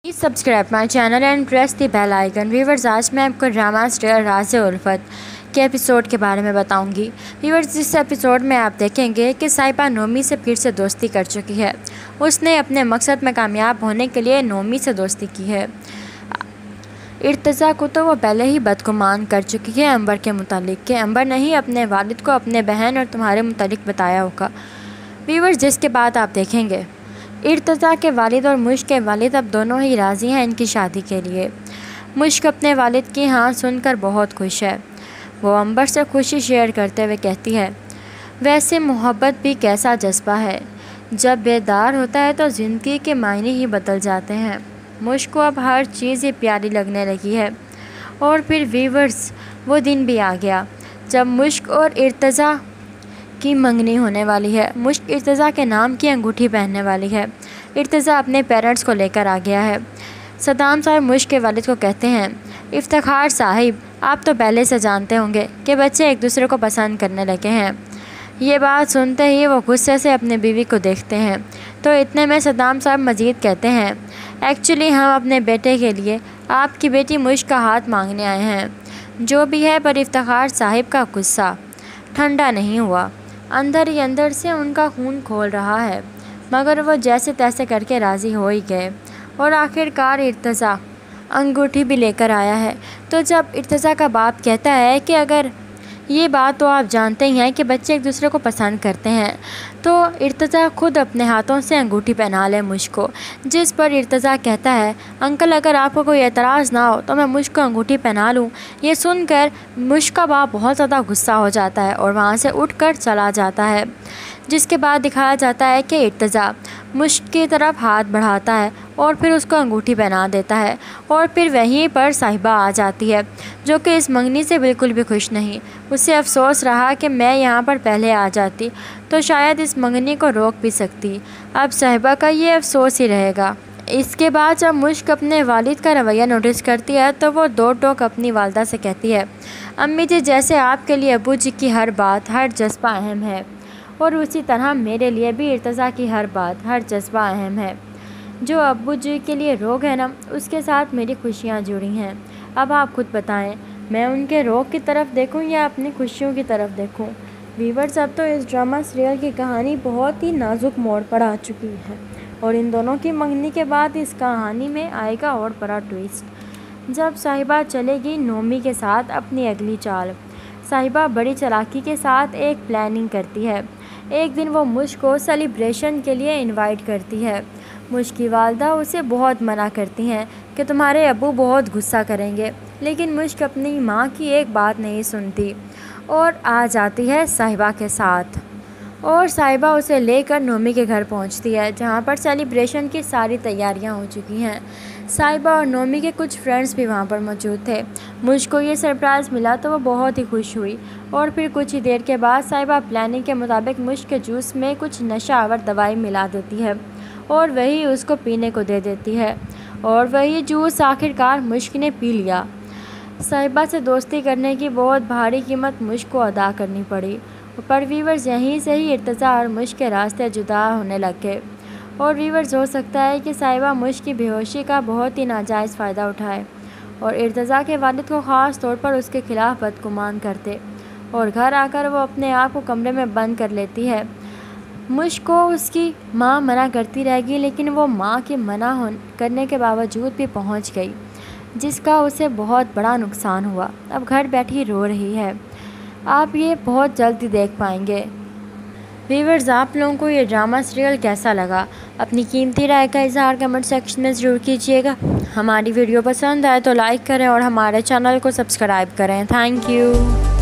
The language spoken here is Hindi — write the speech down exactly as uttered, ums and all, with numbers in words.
Please subscribe my channel and press the bell icon. Viewers, आज मैं आपको ड्रामा स्टार राज़-ए-उल्फत के एपिसोड के बारे में बताऊंगी। व्यूवर्स, इस एपिसोड में आप देखेंगे कि साहिबा नोमी से फिर से दोस्ती कर चुकी है। उसने अपने मकसद में कामयाब होने के लिए नोमी से दोस्ती की है। इर्तज़ा को तो वो पहले ही बदगुमान कर चुकी है अंबर के मुतालिक कि अंबर ने ही अपने वालिद को अपने बहन और तुम्हारे मुतालिक बताया होगा। व्यूवर्स, जिसके बाद आप देखेंगे इर्तज़ा के वालिद और मुश्क के वालिद अब दोनों ही राज़ी हैं इनकी शादी के लिए। मुश्क अपने वालिद की हाँ सुनकर बहुत खुश है। वो अंबर से खुशी शेयर करते हुए कहती है, वैसे मोहब्बत भी कैसा जज्बा है, जब बेदार होता है तो ज़िंदगी के मायने ही बदल जाते हैं। मुश्क को अब हर चीज़ ही प्यारी लगने लगी है। और फिर व्यूवर्स, वो दिन भी आ गया जब मुश्क और इर्तज़ा की मंगनी होने वाली है। मुश्क इर्तज़ा के नाम की अंगूठी पहनने वाली है। इर्तज़ा अपने पेरेंट्स को लेकर आ गया है। सदाम साहब मुश्क के वालिद को कहते हैं, इफ्तिखार साहिब, आप तो पहले से जानते होंगे कि बच्चे एक दूसरे को पसंद करने लगे हैं। ये बात सुनते ही वो गुस्से से अपने बीवी को देखते हैं। तो इतने में सदाम साहब मजीद कहते हैं, एक्चुअली हम अपने बेटे के लिए आपकी बेटी मुश्क का हाथ मांगने आए हैं। जो भी है, पर इफ्तिखार साहिब का गुस्सा ठंडा नहीं हुआ। अंदर ही अंदर से उनका खून खोल रहा है, मगर वो जैसे तैसे करके राज़ी हो ही गए। और आखिरकार इर्तज़ा अंगूठी भी लेकर आया है। तो जब इर्तज़ा का बाप कहता है कि अगर ये बात तो आप जानते ही हैं कि बच्चे एक दूसरे को पसंद करते हैं, तो इर्तज़ा खुद अपने हाथों से अंगूठी पहना ले मुश्क को। जिस पर इर्तज़ा कहता है, अंकल अगर आपको कोई एतराज़ ना हो तो मैं मुश्क को अंगूठी पहना लूँ। ये सुनकर मुश्क का बाप बहुत ज़्यादा गुस्सा हो जाता है और वहाँ से उठकर चला जाता है। जिसके बाद दिखाया जाता है कि इर्तज़ा मुश्क की तरफ हाथ बढ़ाता है और फिर उसको अंगूठी पहना देता है। और फिर वहीं पर साहिबा आ जाती है, जो कि इस मंगनी से बिल्कुल भी खुश नहीं। उसे अफसोस रहा कि मैं यहाँ पर पहले आ जाती तो शायद इस मंगनी को रोक भी सकती। अब साहिबा का ये अफसोस ही रहेगा। इसके बाद जब मुश्क अपने वालिद का रवैया नोटिस करती है तो वो दो टोक अपनी वालदा से कहती है, अम्मी जी, जैसे आपके लिए अबू जी की हर बात हर जज्बा अहम है, और उसी तरह मेरे लिए भी इर्तज़ा की हर बात हर जज्बा अहम है। जो अब्बू जी के लिए रोग है ना, उसके साथ मेरी खुशियाँ जुड़ी हैं। अब आप खुद बताएं, मैं उनके रोग की तरफ देखूं या अपनी खुशियों की तरफ देखूं। व्यूवर्स, अब तो इस ड्रामा सीरियल की कहानी बहुत ही नाजुक मोड़ पर आ चुकी है और इन दोनों की मंगनी के बाद इस कहानी में आएगा और बड़ा ट्विस्ट, जब साहिबा चलेगी नोमी के साथ अपनी अगली चाल। साहिबा बड़ी चालाकी के साथ एक प्लानिंग करती है। एक दिन वो मुश्क को सेलिब्रेशन के लिए इनवाइट करती है। मुश्क की वालदा उसे बहुत मना करती हैं कि तुम्हारे अब्बू बहुत गुस्सा करेंगे, लेकिन मुश्क अपनी माँ की एक बात नहीं सुनती और आ जाती है साहिबा के साथ। और साहिबा उसे लेकर नोमी के घर पहुंचती है, जहां पर सेलिब्रेशन की सारी तैयारियां हो चुकी हैं। साहिबा और नोमी के कुछ फ्रेंड्स भी वहां पर मौजूद थे। मुझ को ये सरप्राइज़ मिला तो वो बहुत ही खुश हुई। और फिर कुछ ही देर के बाद साहिबा प्लानिंग के मुताबिक मुश्क के जूस में कुछ नशा आवर दवाई मिला देती है और वही उसको पीने को दे देती है। और वही जूस आखिरकार मुश्क ने पी लिया। साहिबा से दोस्ती करने की बहुत भारी कीमत मुश्क को अदा करनी पड़ी। पर व्यूवर्स, यहीं से ही इर्तज़ा और मुश्क के रास्ते जुदा होने लग गए। और व्यूवर्स, हो सकता है कि साहिबा मुश्क की बेहोशी का बहुत ही नाजायज़ फ़ायदा उठाए और इर्तज़ा के वालिद को ख़ास तौर पर उसके खिलाफ़ बदगुमान करते और घर आकर वो अपने आप को कमरे में बंद कर लेती है। मुश्क को उसकी माँ मना करती रहेगी, लेकिन वो माँ के मना हो करने के बावजूद भी पहुँच गई, जिसका उसे बहुत बड़ा नुकसान हुआ। अब घर बैठी रो रही है। आप ये बहुत जल्दी देख पाएंगे। व्यूअर्स, आप लोगों को ये ड्रामा सीरियल कैसा लगा, अपनी कीमती राय का इज़हार कमेंट सेक्शन में ज़रूर कीजिएगा। हमारी वीडियो पसंद आए तो लाइक करें और हमारे चैनल को सब्सक्राइब करें। Thank you.